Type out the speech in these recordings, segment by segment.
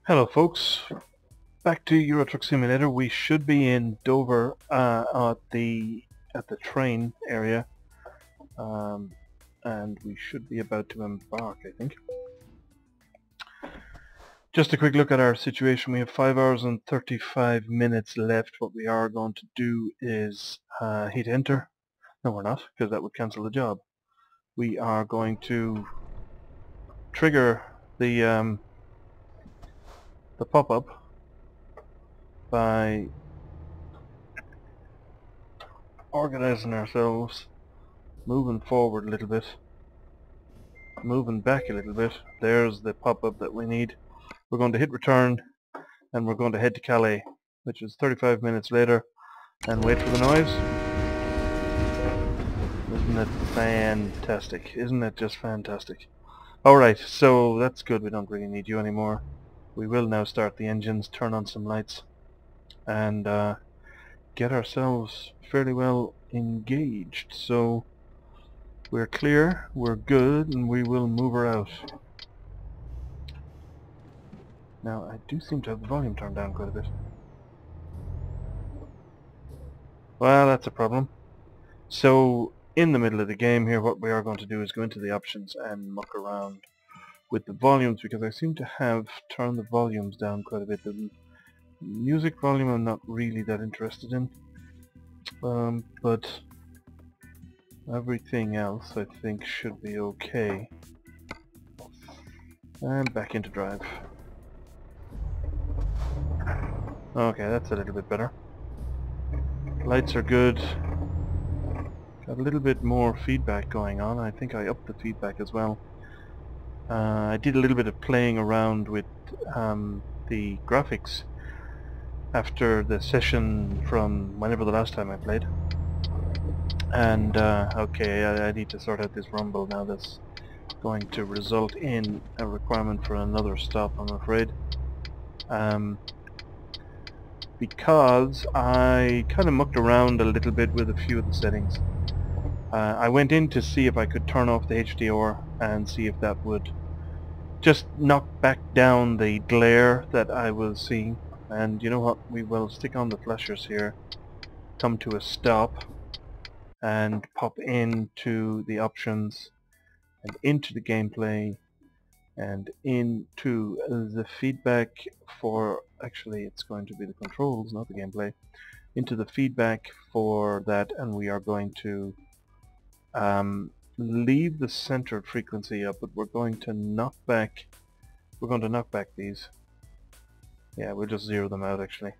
Hello folks, back to Euro Truck Simulator. We should be in Dover at the train area, and we should be about to embark, I think. Just a quick look at our situation. We have 5 hours and 35 minutes left. What we are going to do is hit enter. No, we're not, because that would cancel the job. We are going to trigger the pop-up by organizing ourselves, moving forward a little bit, moving back a little bit. There's the pop-up that we need. We're going to hit return and we're going to head to Calais, which is 35 minutes later, and wait for the noise. Isn't it fantastic? Isn't it just fantastic? Alright, so that's good. We don't really need you anymore. We will now start the engines, turn on some lights, and get ourselves fairly well engaged. So we're clear, we're good, and we will move her out. Now, I do seem to have the volume turned down quite a bit. Well, that's a problem. So, in the middle of the game here, what we are going to do is go into the options and muck around with the volumes, because I seem to have turned the volumes down quite a bit. The music volume I'm not really that interested in, but everything else I think should be okay. And back into drive. Okay, that's a little bit better. Lights are good. Got a little bit more feedback going on. I think I upped the feedback as well. I did a little bit of playing around with the graphics after the session from whenever the last time I played. And okay, I need to sort out this rumble now. That's going to result in a requirement for another stop, I'm afraid. Because I kind of mucked around a little bit with a few of the settings. I went in to see if I could turn off the HDR and see if that would just knock back down the glare that I was seeing. And you know what, we will stick on the flashers here, come to a stop, and pop into the options, and into the gameplay, and into the feedback for, actually it's going to be the controls, not the gameplay, into the feedback for that, and we are going to leave the centered frequency up, but we're going to knock back these. Yeah, we'll just zero them out actually,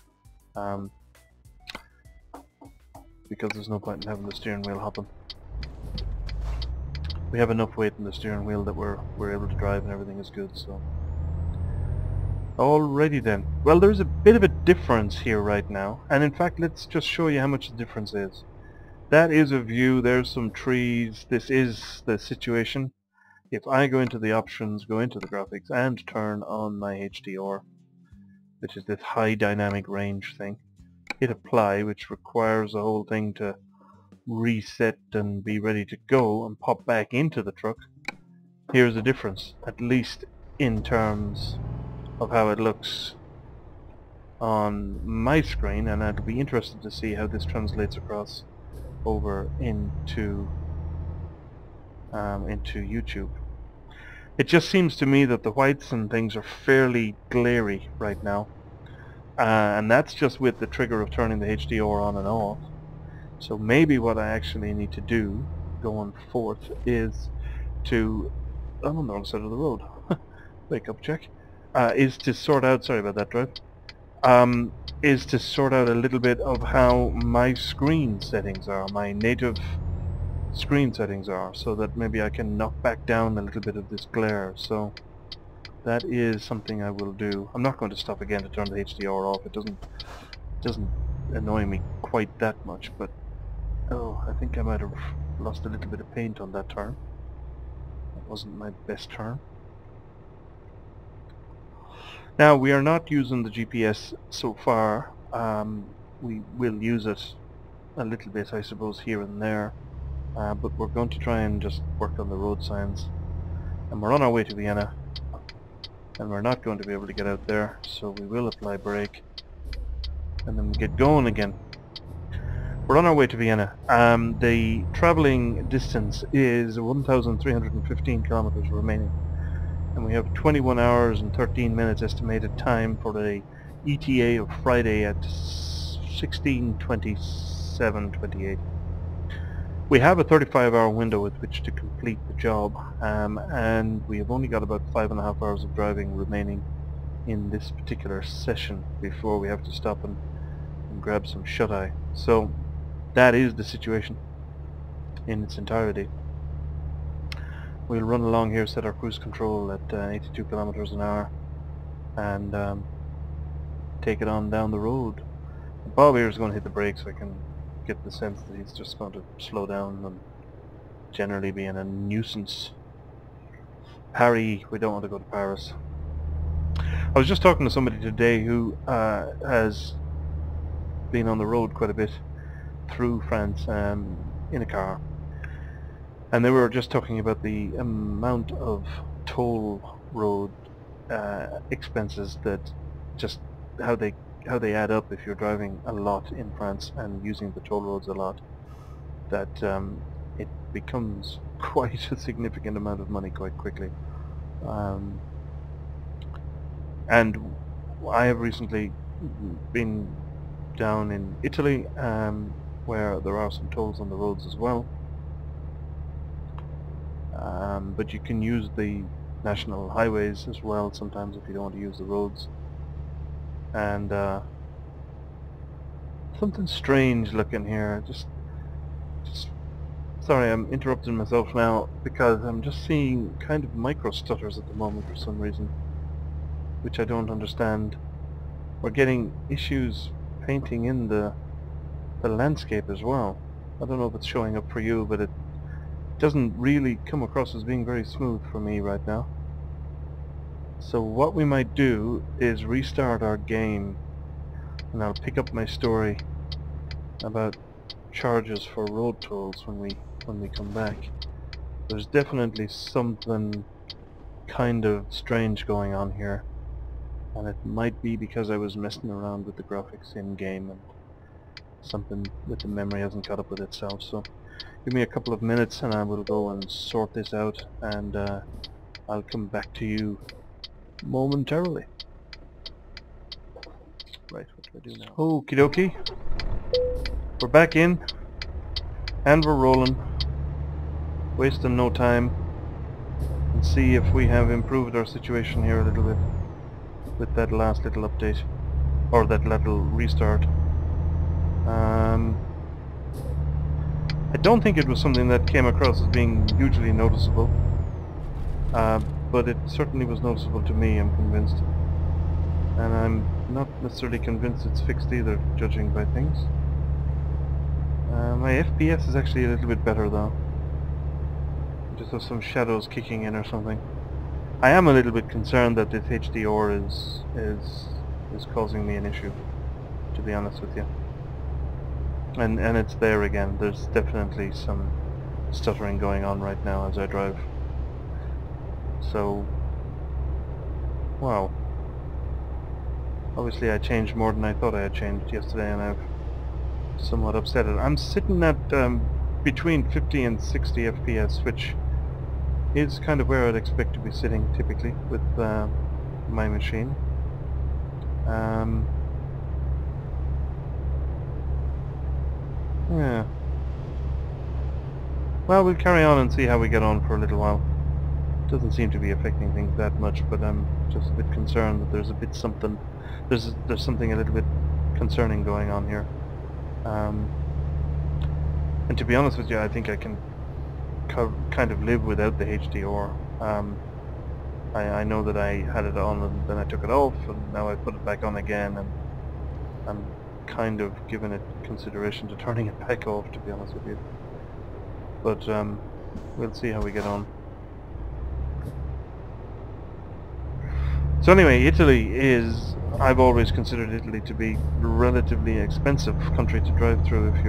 because there's no point in having the steering wheel hopping. We have enough weight in the steering wheel that we're able to drive and everything is good. So alrighty then. Well, there's a bit of a difference here right now, and in fact let's just show you how much the difference is. That is a view, there's some trees, this is the situation. If I go into the options, go into the graphics, and turn on my HDR, which is this high dynamic range thing, hit apply, which requires the whole thing to reset and be ready to go and pop back into the truck. Here's the difference, at least in terms of how it looks on my screen, and I'd be interested to see how this translates across over into YouTube. It just seems to me that the whites and things are fairly glary right now, and that's just with the trigger of turning the HDR on and off. So maybe what I actually need to do going forth is to, I'm on the wrong side of the road, wake up check, is to sort out, sorry about that drive, is to sort out a little bit of how my screen settings are, my native screen settings are, so that maybe I can knock back down a little bit of this glare. So that is something I will do. I'm not going to stop again to turn the HDR off. It doesn't annoy me quite that much, but oh, I think I might have lost a little bit of paint on that turn. That wasn't my best turn. Now, we are not using the GPS so far. We will use it a little bit, I suppose, here and there. But we're going to try and just work on the road signs. And we're on our way to Vienna. and we're not going to be able to get out there, so we will apply brake and then we get going again. We're on our way to Vienna. The travelling distance is 1,315 kilometers remaining, and we have 21 hours and 13 minutes estimated time for the ETA of Friday at 16:27:28. We have a 35-hour window with which to complete the job, and we have only got about 5.5 hours of driving remaining in this particular session before we have to stop and grab some shut-eye. So that is the situation in its entirety. We'll run along here, set our cruise control at 82 kilometers an hour, and take it on down the road. Bob here is going to hit the brakes, so I can get the sense that he's just going to slow down and generally being a nuisance. Harry, we don't want to go to Paris. I was just talking to somebody today who has been on the road quite a bit through France in a car, and they were just talking about the amount of toll road expenses, that just how they add up if you're driving a lot in France and using the toll roads a lot, that it becomes quite a significant amount of money quite quickly. And I have recently been down in Italy, where there are some tolls on the roads as well, but you can use the national highways as well sometimes if you don't want to use the roads. And something strange looking here. Just sorry, I'm interrupting myself now because I'm just seeing kind of micro stutters at the moment for some reason, which I don't understand. We're getting issues painting in the landscape as well. I don't know if it's showing up for you, but it doesn't really come across as being very smooth for me right now. So what we might do is restart our game, and I'll pick up my story about charges for road tolls when we come back. There's definitely something kind of strange going on here, and it might be because I was messing around with the graphics in game and something with the memory hasn't caught up with itself. So give me a couple of minutes and I will go and sort this out, and I'll come back to you momentarily. Right, what do I do now? Okie dokie. We're back in, and we're rolling. Wasting no time. And see if we have improved our situation here a little bit with that last little update, or that little restart. I don't think it was something that came across as being hugely noticeable, but it certainly was noticeable to me, I'm convinced. And I'm not necessarily convinced it's fixed either, judging by things. My FPS is actually a little bit better though. I just have some shadows kicking in or something. I am a little bit concerned that this HDR is causing me an issue, to be honest with you. And it's there again. There's definitely some stuttering going on right now as I drive. So, wow. Obviously I changed more than I thought I had changed yesterday, and I've somewhat upset it. I'm sitting at between 50 and 60 FPS, which is kind of where I'd expect to be sitting typically with my machine. Yeah. Well, we'll carry on and see how we get on for a little while. Doesn't seem to be affecting things that much, but I'm just a bit concerned that there's a bit something. There's something a little bit concerning going on here. And to be honest with you, I think I can kind of live without the HDR. I know that I had it on and then I took it off, and now I put it back on again, and I'm kind of giving it consideration to turning it back off, to be honest with you. But we'll see how we get on. So anyway, Italy is, I've always considered Italy to be a relatively expensive country to drive through if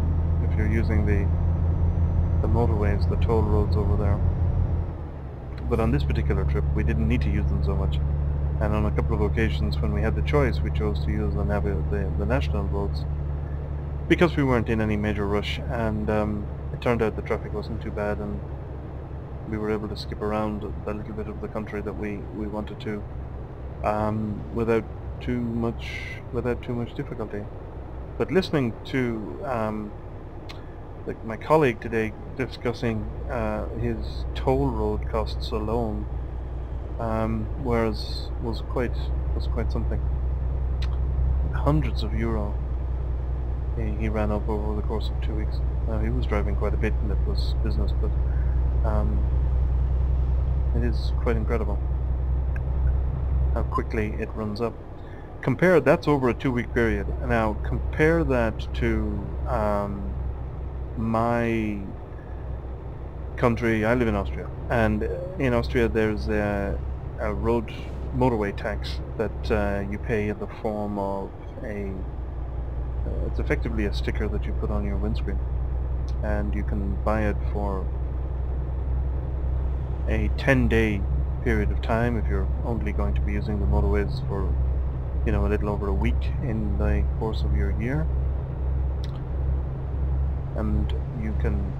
you're using the motorways, the toll roads over there. but on this particular trip we didn't need to use them so much. And on a couple of occasions when we had the choice, we chose to use the national roads because we weren't in any major rush, and it turned out the traffic wasn't too bad, and we were able to skip around the little bit of the country that we wanted to without too much difficulty. But listening to my colleague today discussing his toll road costs alone, was quite something. Hundreds of euro he ran up over the course of 2 weeks. He was driving quite a bit, and it was business, but it is quite incredible how quickly it runs up. That's over a 2-week period. Now compare that to my country. I live in Austria, and in Austria there's a motorway tax that you pay in the form of it's effectively a sticker that you put on your windscreen, and you can buy it for a 10-day period of time if you're only going to be using the motorways for a little over a week in the course of your year. And you can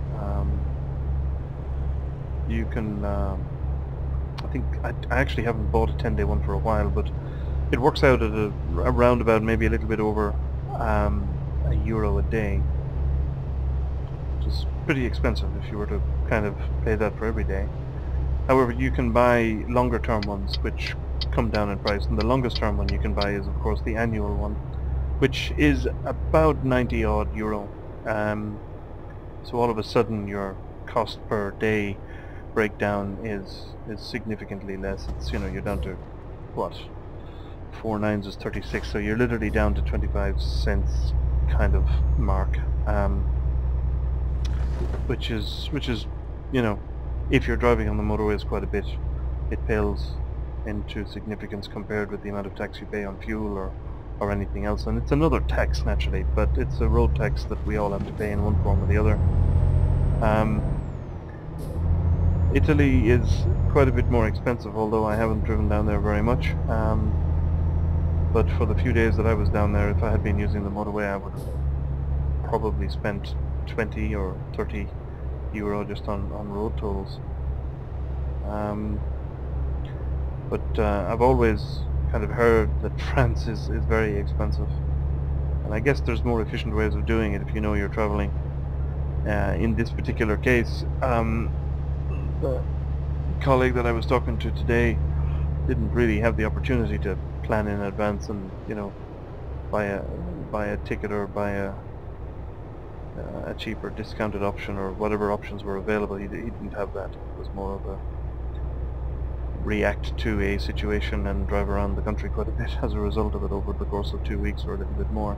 I think I actually haven't bought a 10-day one for a while, but it works out at around about maybe a little bit over €1 a day, which is pretty expensive if you were to kind of pay that for every day. However, you can buy longer term ones which come down in price, and the longest term one you can buy is of course the annual one, which is about 90 odd euro. So all of a sudden your cost per day breakdown is significantly less. It's you're down to what, 4 nines is 36, so you're literally down to 25 cents kind of mark, which is if you're driving on the motorways quite a bit, it pales into significance compared with the amount of tax you pay on fuel or anything else. And it's another tax naturally, but it's a road tax that we all have to pay in one form or the other. Italy is quite a bit more expensive, although I haven't driven down there very much. But for the few days that I was down there, if I had been using the motorway, I would have probably spent 20 or 30 euro just on road tolls. But I've always kind of heard that France is very expensive, and I guess there's more efficient ways of doing it if you know you're traveling. In this particular case, the colleague that I was talking to today didn't really have the opportunity to plan in advance and buy a ticket or buy a cheaper discounted option or whatever options were available. He didn't have that. It was more of a react to a situation and drive around the country quite a bit as a result of it over the course of 2 weeks or a little bit more.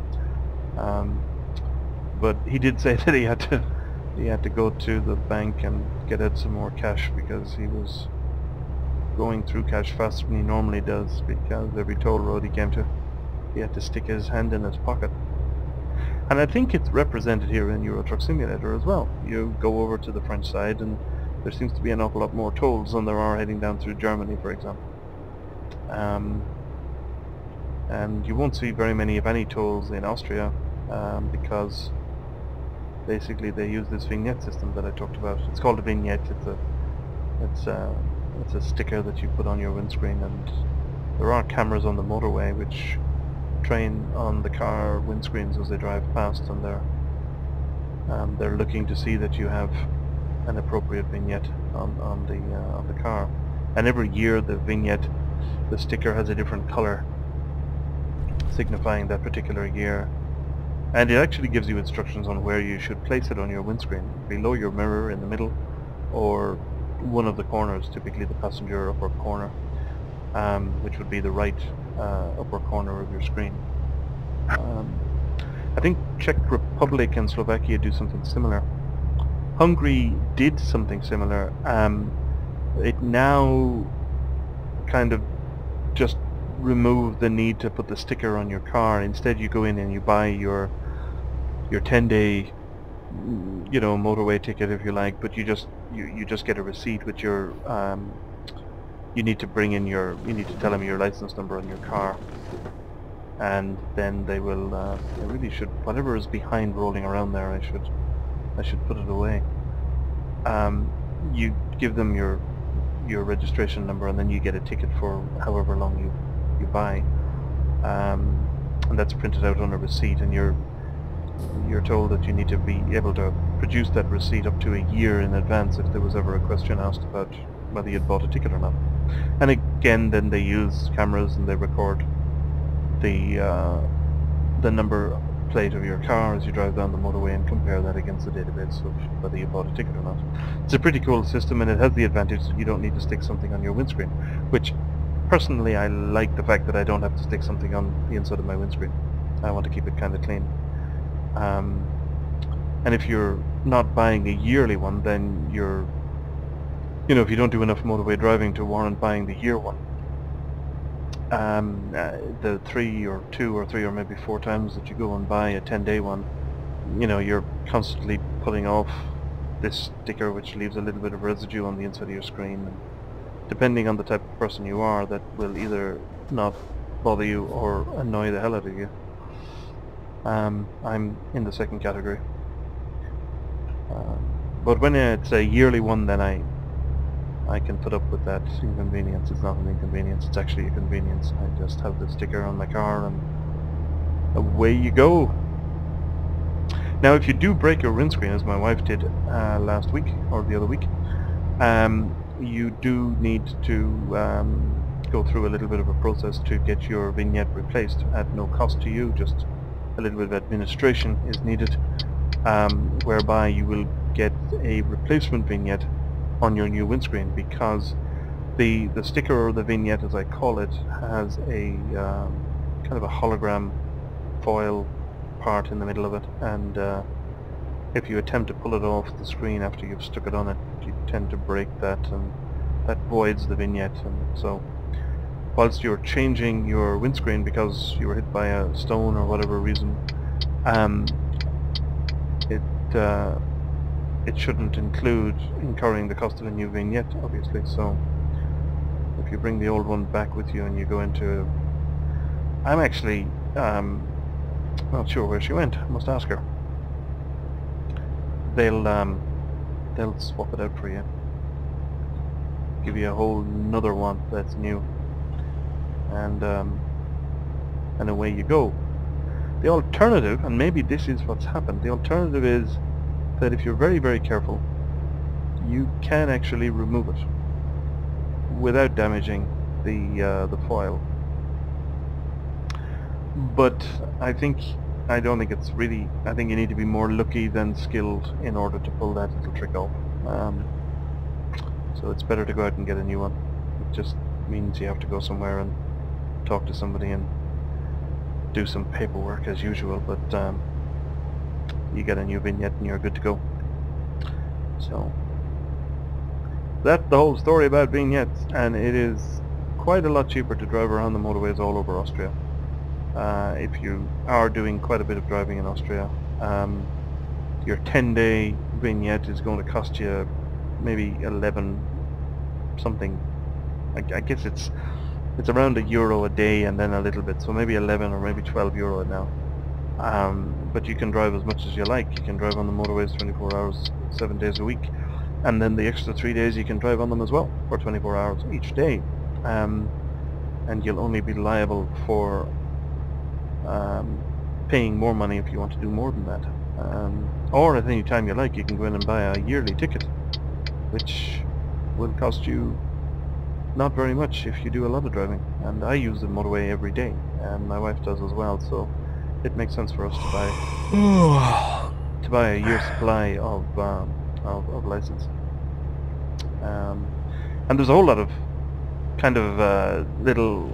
But he did say that he had to go to the bank and get out some more cash because he was going through cash faster than he normally does, because every toll road he came to, he had to stick his hand in his pocket. And I think it's represented here in Euro Truck Simulator as well. You go over to the French side and there seems to be an awful lot more tolls than there are heading down through Germany, for example. And you won't see very many, if any, tolls in Austria because basically they use this vignette system that I talked about. It's called a vignette. It's a sticker that you put on your windscreen, and there are cameras on the motorway which train on the car windscreens as they drive past, and they're looking to see that you have an appropriate vignette on the car. And every year the sticker has a different color signifying that particular year, and it actually gives you instructions on where you should place it on your windscreen: below your mirror, in the middle, or one of the corners, typically the passenger upper corner, which would be the right upper corner of your screen. I think Czech Republic and Slovakia do something similar. Hungary did something similar. It now kind of just removed the need to put the sticker on your car. Instead, you go in and you buy your 10-day motorway ticket, if you like, but you just you just get a receipt with your you need to bring in you need to tell them your license number on your car, and then they will they really should, whatever is behind rolling around there, I should put it away. You give them your registration number, and then you get a ticket for however long you buy, and that's printed out on a receipt, and you're told that you need to be able to produce that receipt up to a year in advance if there was ever a question asked about whether you'd bought a ticket or not. And again, then they use cameras and they record the number plate of your car as you drive down the motorway and compare that against the database of whether you bought a ticket or not. It's a pretty cool system, and it has the advantage that you don't need to stick something on your windscreen, which personally I like the fact that I don't have to stick something on the inside of my windscreen. I want to keep it kind of clean. And if you're not buying a yearly one, then if you don't do enough motorway driving to warrant buying the year one, the 3 or 2 or 3 or maybe 4 times that you go and buy a 10-day one, you're constantly pulling off this sticker, which leaves a little bit of residue on the inside of your screen. And depending on the type of person you are, that will either not bother you or annoy the hell out of you. I'm in the second category. But when it's a yearly one, then I can put up with that inconvenience. It's not an inconvenience, it's actually a convenience. I just have the sticker on my car and away you go. Now if you do break your windscreen, as my wife did last week or the other week, you do need to go through a little bit of a process to get your vignette replaced at no cost to you. Just a little bit of administration is needed, whereby you will get a replacement vignette on your new windscreen, because the sticker, or the vignette as I call it, has a kind of a hologram foil part in the middle of it, and if you attempt to pull it off the screen after you've stuck it on it, you tend to break that, and that voids the vignette. And so whilst you're changing your windscreen because you were hit by a stone or whatever reason, it shouldn't include incurring the cost of a new vignette, obviously. So if you bring the old one back with you and you go into... I'm actually not sure where she went. I must ask her. They'll swap it out for you. Give you a whole another one that's new. And away you go. The alternative, and maybe this is what's happened, the alternative is that if you're very, very careful, you can actually remove it without damaging the foil. But I don't think it's really, I think you need to be more lucky than skilled in order to pull that little trick off. So it's better to go out and get a new one. It just means you have to go somewhere and talk to somebody and do some paperwork as usual, but you get a new vignette and you're good to go. So that's the whole story about vignettes, and it is quite a lot cheaper to drive around the motorways all over Austria. If you are doing quite a bit of driving in Austria, your 10-day vignette is going to cost you maybe 11 something. I guess it's around €1 a day and then a little bit, so maybe 11 or maybe 12 euro now. But you can drive as much as you like. You can drive on the motorways 24 hours, 7 days a week, and then the extra 3 days you can drive on them as well for 24 hours each day. And you'll only be liable for paying more money if you want to do more than that. Or at any time you like, you can go in and buy a yearly ticket, which will cost you not very much if you do a lot of driving. And I use the motorway every day, and my wife does as well, so it makes sense for us to buy a year's supply of license. And there's a whole lot of kind of little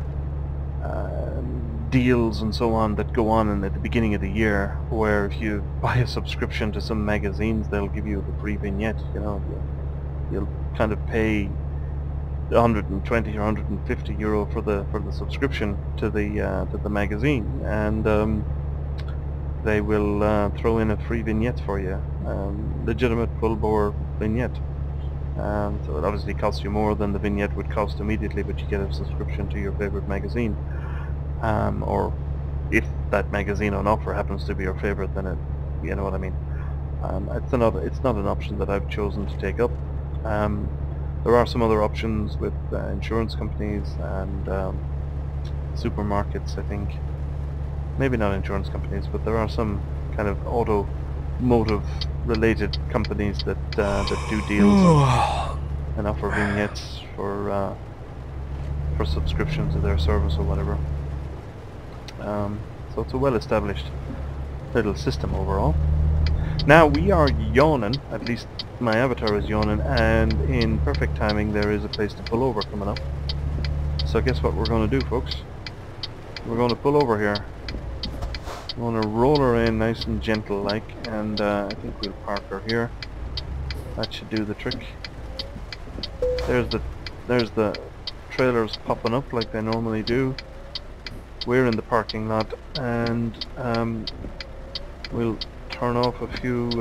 deals and so on that go on at the beginning of the year, where if you buy a subscription to some magazines, they'll give you the free vignette. You'll kind of pay 120 or 150 euro for the subscription to the magazine, and they will throw in a free vignette for you. Legitimate full bore vignette. So it obviously costs you more than the vignette would cost immediately, but you get a subscription to your favorite magazine. Or if that magazine on offer happens to be your favorite, then you know what I mean. It's not an option that I've chosen to take up. There are some other options with insurance companies and supermarkets, I think. Maybe not insurance companies, but there are some kind of automotive related companies that do deals and offer vignettes for subscription to their service or whatever. So it's a well-established little system overall. Now we are yawning, at least my avatar is yawning, and in perfect timing there is a place to pull over coming up. So guess what we're going to do, folks? We're going to pull over here. We're going to roll her in nice and gentle like, and I think we'll park her here. That should do the trick. There's the trailers popping up like they normally do. We're in the parking lot, and we'll turn off a few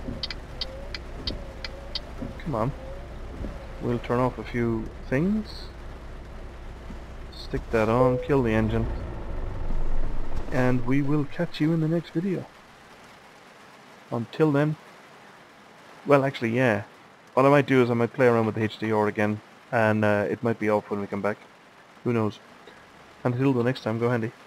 come on, we'll turn off a few things, stick that on, kill the engine, and we will catch you in the next video. Until then, well actually yeah, what I might do is I might play around with the HDR again, and it might be off when we come back, who knows. Until the next time, go handy.